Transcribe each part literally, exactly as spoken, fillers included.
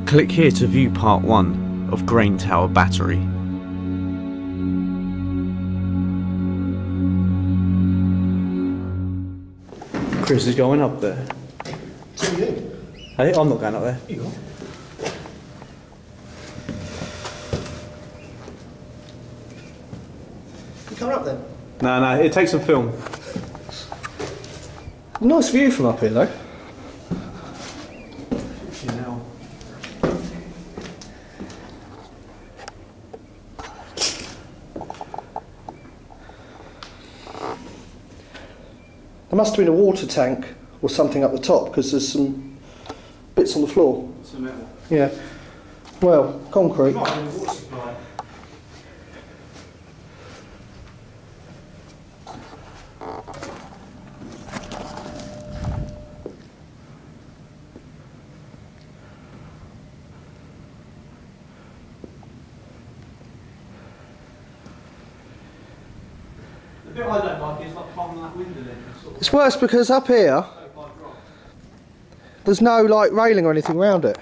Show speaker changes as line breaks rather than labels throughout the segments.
Click here to view part one of Grain Tower Battery. Chris is going up there.
So are you?
Hey, I'm not going up there.
You are. You coming up then?
No, no, it takes some film.
Nice view from up here though. There must have been a water tank or something up the top because there's some bits on the floor.
Some metal.
Yeah. Well, concrete.
Might have been a water supply. The bit I don't like is like climbing that window then. Sort of
It's worse because up here there's no like railing or anything around it.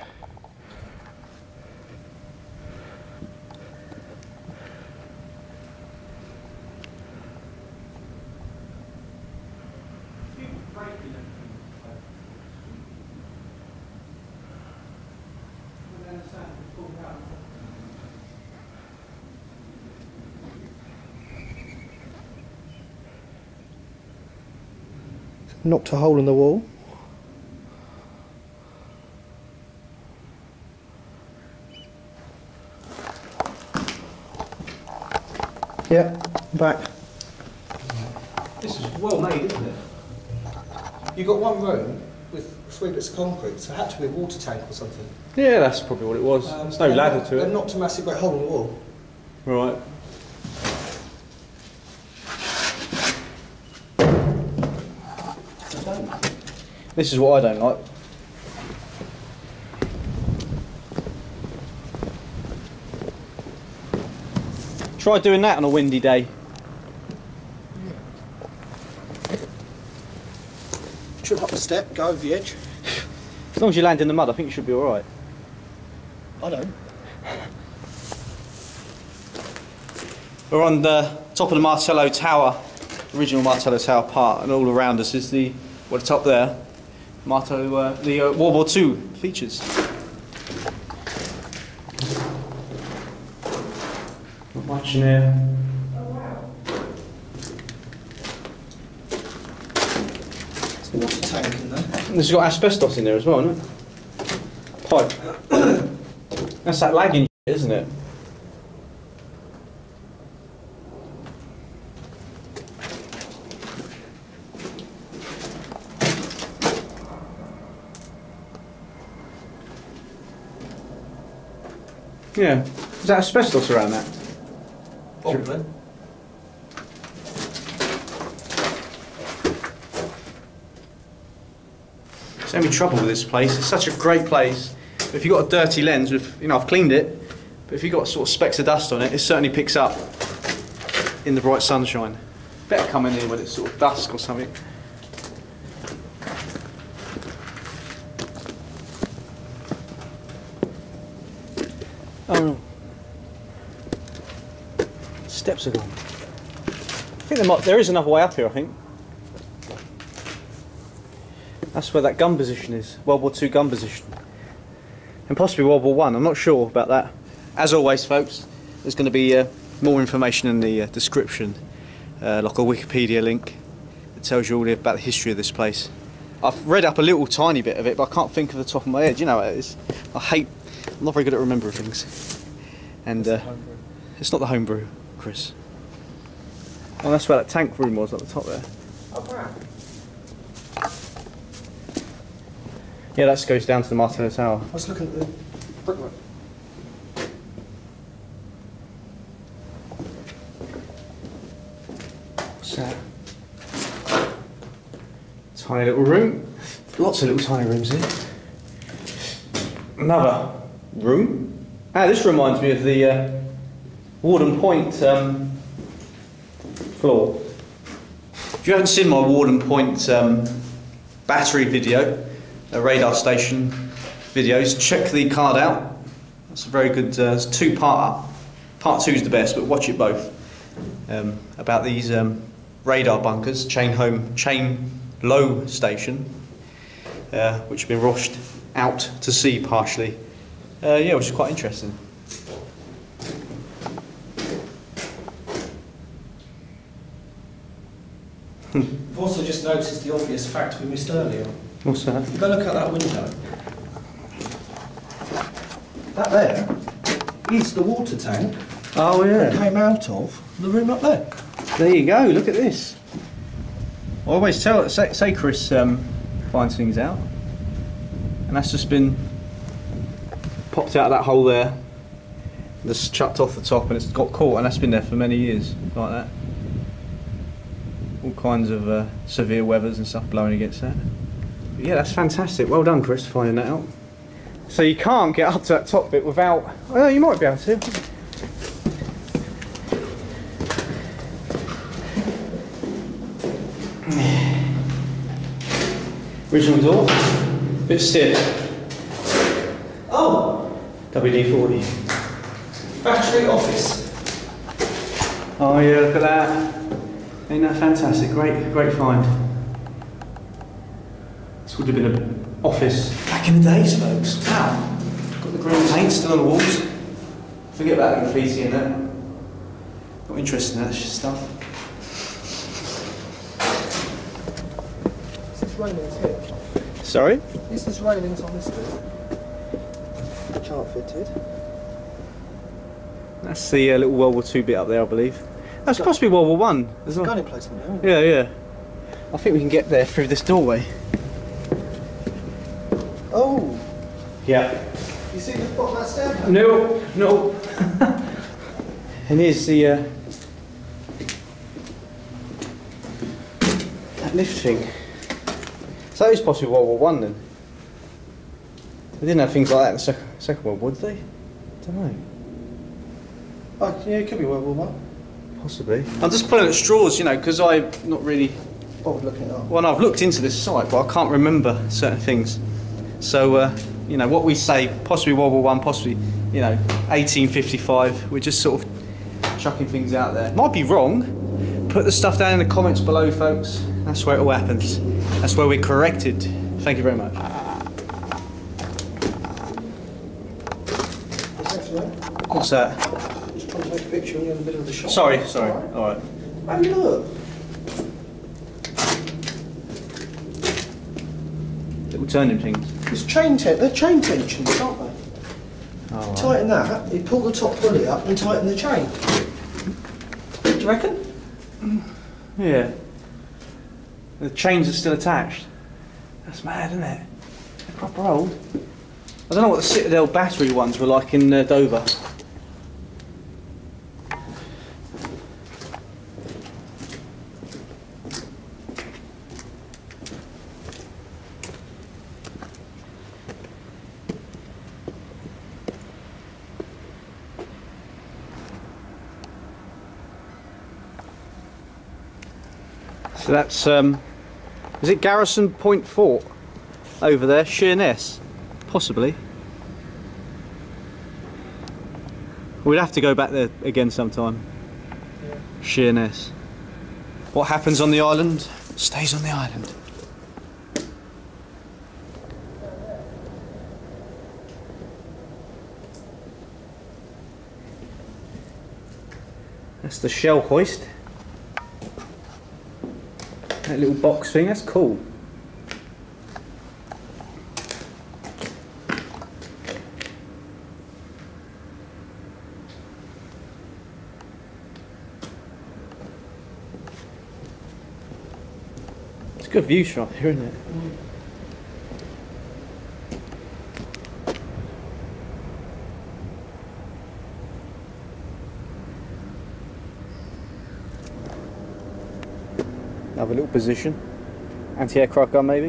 Knocked a hole in the wall. Yeah, back.
This is well made, isn't it? You've got one room with three bits of concrete, so it had to be a water tank or something.
Yeah, that's probably what it was.
Um,
There's no ladder
knocked,
to
They
it.
knocked a massive great hole in the wall.
Right. This is what I don't like. Try doing that on a windy day.
Trip up the step, go over the edge.
As long as you land in the mud, I think you should be alright.
I don't.
We're on the top of the Martello Tower, original Martello Tower part, and all around us is the, well, the top there, Martello, uh, the uh, World War Two features. Not much in here.
There's a water tank in there.
This has got asbestos in there as well, isn't it? Pipe. That's that lagging shit, isn't it? Yeah. Is that asbestos around that?
Probably.
It's the only trouble with this place. It's such a great place. But if you've got a dirty lens, with, you know, I've cleaned it, but if you've got sort of specks of dust on it, it certainly picks up in the bright sunshine. Better come in here when it's sort of dusk or something. Oh no. Steps are gone. I think there, might, there is another way up here, I think. That's where that gun position is, World War Two gun position. And possibly World War One, I'm not sure about that. As always, folks, there's going to be uh, more information in the uh, description, uh, like a Wikipedia link that tells you all about the history of this place. I've read up a little tiny bit of it, but I can't think of the top of my head. You know how it is. I hate, I'm not very good at remembering things. And uh, it's not the homebrew, Chris. Oh, that's where that tank room was at the top there.
Oh, wow.
Yeah, that goes down to the Martello Tower.
I was looking at the brickwork.
What's that? Tiny little room. Lots of little tiny rooms here. Another room. Ah, this reminds me of the uh, Warden Point um, floor. If you haven't seen my Warden Point um, battery video, a radar station videos, check the card out. That's a very good, uh, it's two part. Part two is the best, but watch it both. Um, about these um, radar bunkers, chain home, chain low station, uh, which have been rushed out to sea partially. Uh, yeah, which is quite interesting.
I've also just noticed the obvious fact we missed earlier.
What's that?
If you go look out that window, that there is the water tank
Oh
that
yeah.
came out of the room up there.
There you go. Look at this. I always tell, say, say Chris um, finds things out, and that's just been popped out of that hole there, just chucked off the top, and it's got caught, and that's been there for many years, like that. All kinds of uh, severe weathers and stuff blowing against that. But yeah, that's fantastic. Well done, Chris, finding that out. So you can't get up to that top bit without. Well, you might be able to. Original door, bit stiff.
Oh,
W D forty.
battery office.
Oh yeah, look at that. Ain't that fantastic? Great, great find. This would have been an office back in the days, folks. Wow. Got the green paint still on the walls. Forget about the graffiti in there. Not interested in that stuff.
Is this railings here?
Sorry?
Is this railings on this bit? Chart fitted.
That's the uh, little World War Two bit up there, I believe. That's supposed to be World War One as well.
Gun emplacement there, isn't it?
Yeah, yeah. I think we can get there through this doorway.
Oh,
Yeah.
you see the bottom of that staircase?
No, no. And here's the uh, that lift thing. So that is possibly World War One then. They didn't have things like that in the Second, second World War, did they? I don't know.
Oh, yeah, it could be World War One.
Possibly. I'm just pulling at straws, you know, because I'm not really.
Bothered looking it up.
Well, no, I've looked into this site, but I can't remember certain things. So, uh, you know, what we say, possibly World War One, possibly, you know, eighteen fifty-five. We're just sort of chucking things out there. Might be wrong. Put the stuff down in the comments below, folks. That's where it all happens. That's where we're corrected. Thank you very much. What's that?
Just trying to take a picture and you're in the middle of the shop.
Sorry, sorry. All right.
Have you look?
Little turning things.
It's chain ten they're chain tensions, aren't they?
Oh, right.
Tighten that, you pull the top pulley up and tighten the chain. Do you reckon?
Yeah. The chains are still attached. That's mad, isn't it? They're proper old. I don't know what the Citadel battery ones were like in uh, Dover. So that's, um, is it Garrison Point Fort over there, Sheerness? Possibly. We'd have to go back there again sometime.
Yeah.
Sheerness. What happens on the island stays on the island. That's the shell hoist. That little box thing, that's cool. It's a good view from up here, isn't it?
Mm.
Another little position. Anti-aircraft gun maybe.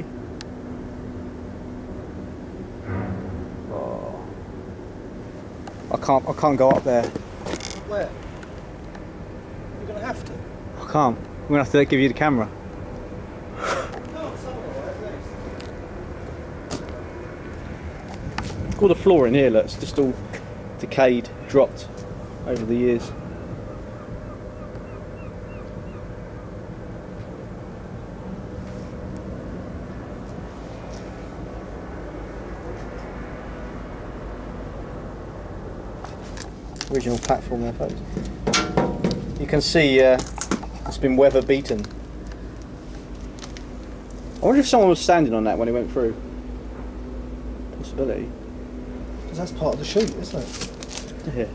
Oh. I can't I can't go up there.
Where? You're going to have to.
I can't. I'm gonna have to give you the camera.
No, somewhere, at least.
All the floor in here, look, it's just all decayed, dropped over the years. Original platform there, folks. You can see uh, it's been weather beaten. I wonder if someone was standing on that when it went through. Possibility.
Because that's part of the sheet, isn't it?
Yeah.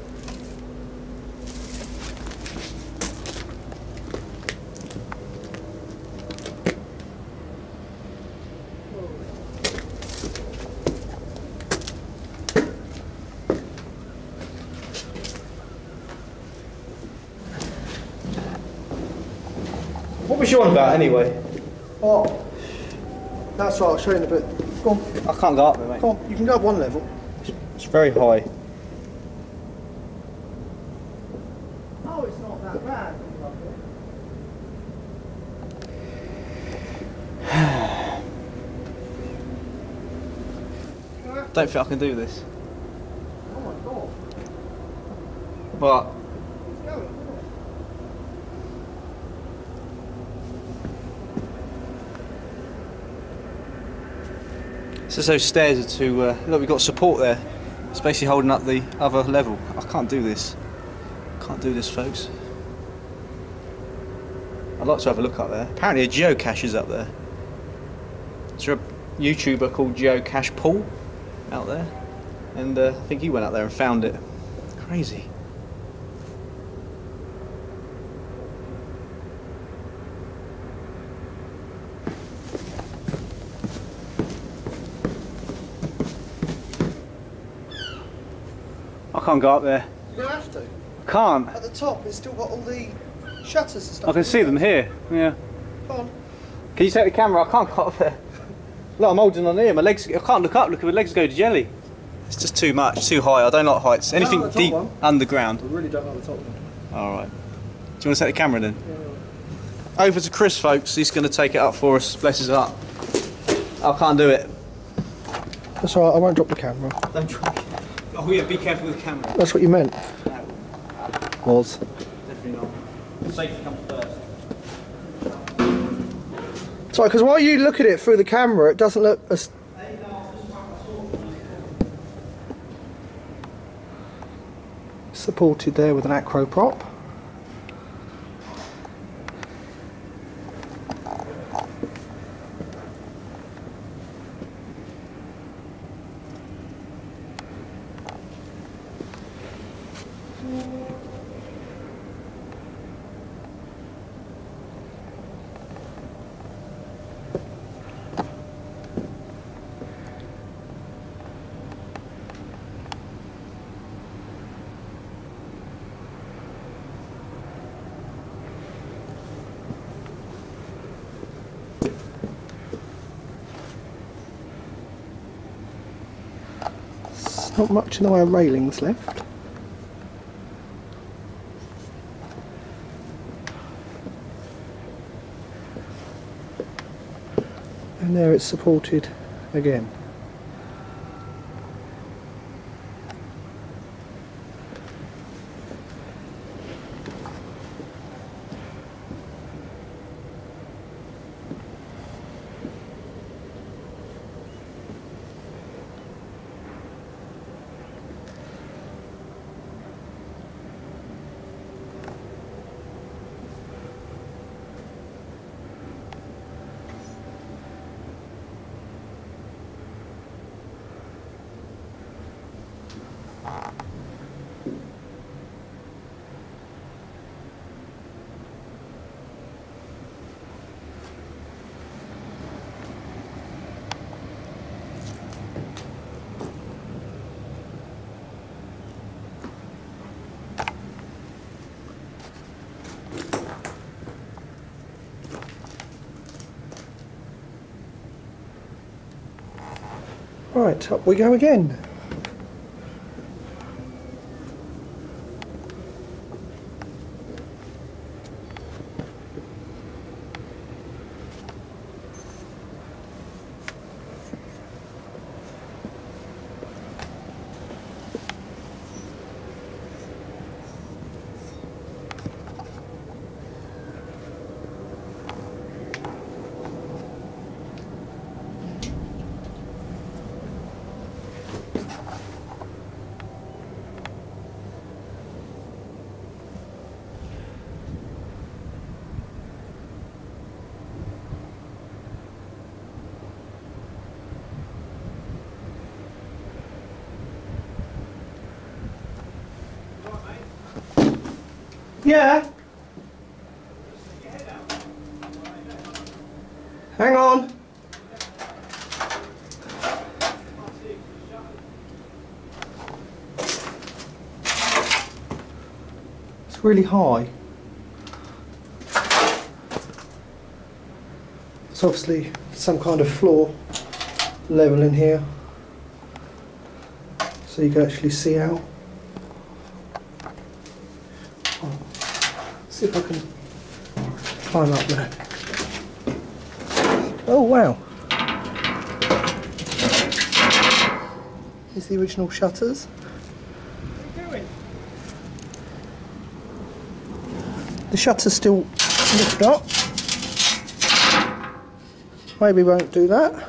What was you on about anyway?
Oh, that's right, I'll show you in a bit. Go on,
I can't go up there, mate.
come on, you can go up one level.
It's very high.
Oh, it's not that bad.
Don't think I can do this.
Oh my god.
But
It's going, isn't it?
it's as those stairs are to uh, look, we've got support there. It's basically holding up the other level. I can't do this. Can't do this, folks. I'd like to have a look up there. Apparently a geocache is up there. Is there a YouTuber called Geocache Paul out there? And uh, I think he went out there and found it. Crazy. I can't go up there.
You're gonna have to.
I can't.
At the top, it's still got all the shutters and stuff.
I can see them here. Yeah.
Come on.
Can you take the camera? I can't go up there. Look, I'm holding on here. My legs. I can't look up. Look, my legs go to jelly. It's just too much, too high. I don't like heights. Anything
like the top
deep
one.
underground.
I really don't like the top one.
All right. Do you want to take the camera then?
Yeah.
Over to Chris, folks. He's going to take it up for us. Bless his heart. I can't do it.
That's alright, I won't drop the camera.
Don't try. Oh yeah, be careful with the camera.
That's what you meant.
No,
Was.
definitely not. Safety comes first.
Sorry, because while you look at it through the camera, it doesn't look as... supported there with an acro prop. Not much in the way of railings left. And there it's supported again. Right, up we go again. Yeah. Hang on. It's really high. It's obviously some kind of floor level in here, so you can actually see out. Oh, see if I can climb up there. Oh wow! Here's the original shutters.
What are you doing?
The shutter's still lift up. Maybe won't do that.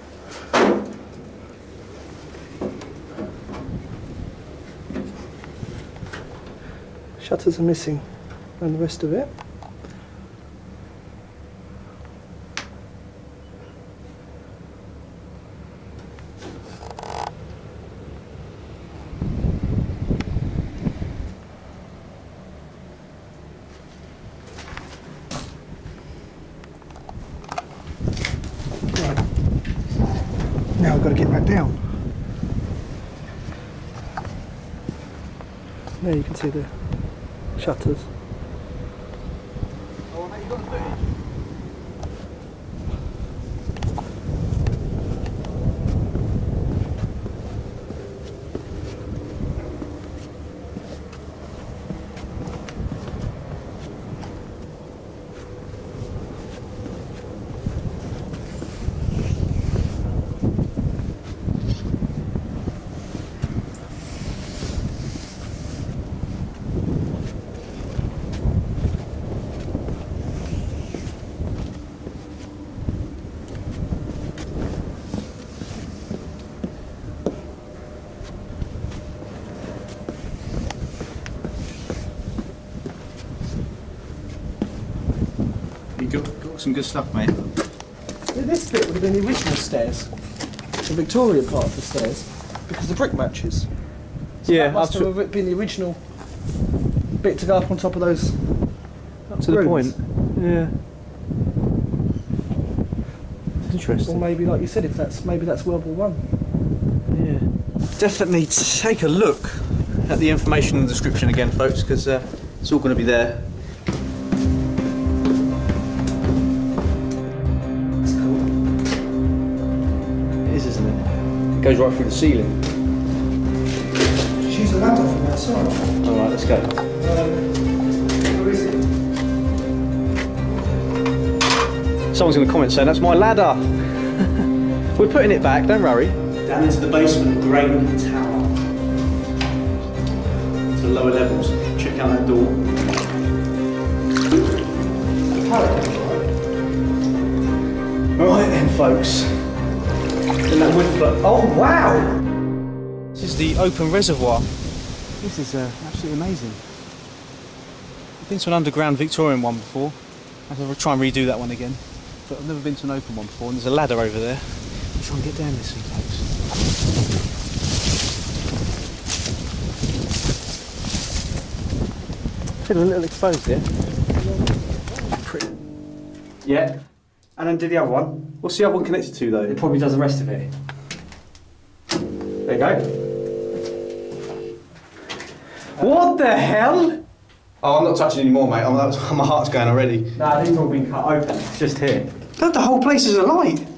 Shutters are missing and the rest of it. Now I've got to get back down. There you can see the shutters.
Oh, mate, you got the footage? You got, got some good stuff, mate.
This bit would have been the original stairs, the Victorian part of the stairs, because the brick matches. So
Yeah,
that must
up to-
have been the original bit to go up on top of those.
Up to the
rooms.
point. Yeah. Interesting.
Or maybe, like you said, if that's maybe that's World War One.
Yeah. Definitely take a look at the information in the description again, folks, because uh, it's all going to be there.
That's cool.
It is, isn't it? It goes right through the ceiling.
Just use the ladder from outside.
All right, let's go.
Where is it?
Someone's going to comment saying that's my ladder. We're putting it back. Don't worry. Down into the basement, grain tower. To the lower levels. Check out that door. Right then, folks. And that wood float. Oh wow! This is the open reservoir. This is uh, absolutely amazing. I've been to an underground Victorian one before. I'm going to try and redo that one again. But I've never been to an open one before, and there's a ladder over there. I'll try and get down this thing, folks. Feeling a little exposed here. Pretty.
Yeah, and then do the other one.
What's the other one connected to, though?
It probably does the rest of it. There you go.
What the hell? Oh, I'm not touching anymore, mate. I'm, that was, my heart's going already.
Nah, these have all been cut open. It's just here.
Look, the whole place is alight.